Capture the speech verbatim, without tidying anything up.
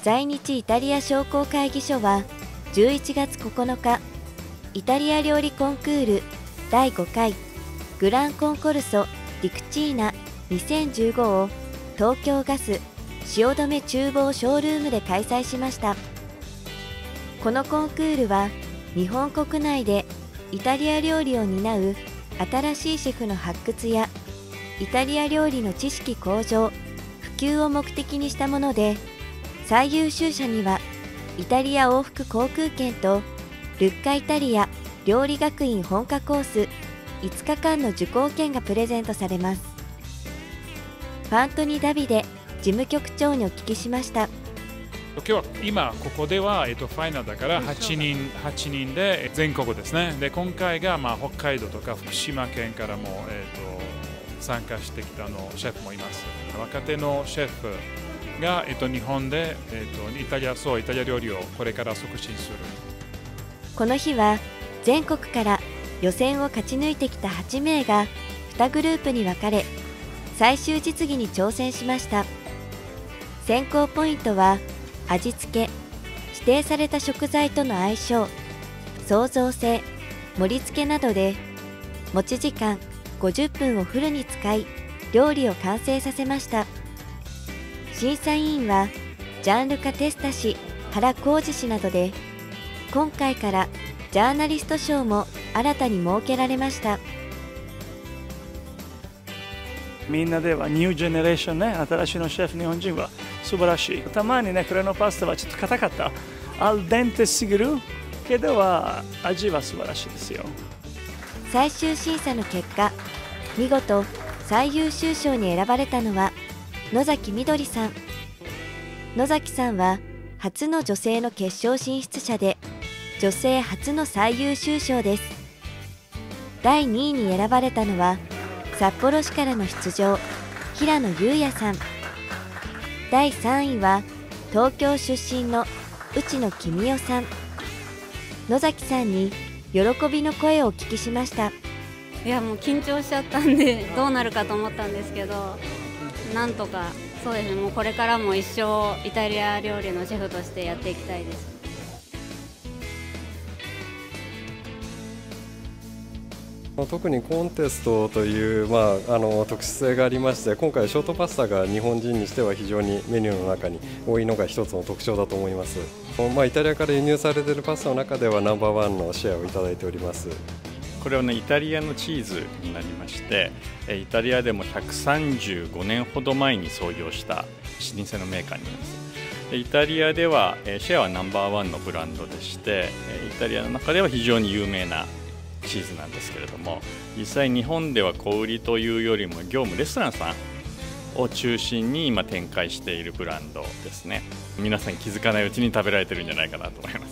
在日イタリア商工会議所はじゅういちがつここのか、イタリア料理コンクールだいごかいグランコンコルソ・ディクチーナにせんじゅうごを東京ガス汐留厨房ショールームで開催しました。このコンクールは日本国内でイタリア料理を担う新しいシェフの発掘やイタリア料理の知識向上・普及を目的にしたもので、最優秀者にはイタリア往復航空券とルッカイタリア料理学院本科コースいつかかんの受講券がプレゼントされます。ファントニ・ダビデ事務局長にお聞きしました。 今日は今ここでは、えっと、ファイナルだからはちにん、はちにんで全国ですね。で今回が、まあ、北海道とか福島県からも、えっと、参加してきたのシェフもいます。若手のシェフが、えっと、日本で、えっと、イタリアそうイタリア料理をこれから促進する。 この日は全国から予選を勝ち抜いてきたはちめいがにグループに分かれ、最終実技に挑戦しました。選考ポイントは味付け、指定された食材との相性、創造性、盛り付けなどで、持ち時間ごじゅっぷんをフルに使い料理を完成させました。審査委員はジャンルカ・テスタ氏、原浩二氏などで、今回からジャーナリスト賞も新たに設けられました。 みんなではニュージェネレーションね、新しいのシェフ日本人は素晴らしい。たまにね、これのパスタはちょっと硬かった。アルデンテすぎるけどは味は素晴らしいですよ。 最終審査の結果、見事最優秀賞に選ばれたのは野崎みどりさん。野崎さんは初の女性の決勝進出者で、女性初の最優秀賞です。だいにいに選ばれたのは札幌市からの出場、平野裕也さん。だいさんいは東京出身の内野公代さん。野崎さんに喜びの声をお聞きしました。 いやもう緊張しちゃったんでどうなるかと思ったんですけど、なんとかそうですね、もうこれからも一生イタリア料理のシェフとしてやっていきたいです。 特にコンテストという、まあ、あの特殊性がありまして、今回ショートパスタが日本人にしては非常にメニューの中に多いのが一つの特徴だと思います。まあ、イタリアから輸入されているパスタの中ではナンバーワンのシェアをいただいております。 これは、ね、イタリアのチーズになりまして、イタリアでもひゃくさんじゅうごねんほど前に創業した老舗のメーカーになります。イタリアではシェアはナンバーワンのブランドでして、イタリアの中では非常に有名なチーズなんですけれども、実際日本では小売りというよりも業務レストランさんを中心に今展開しているブランドですね。皆さん気づかないうちに食べられてるんじゃないかなと思います。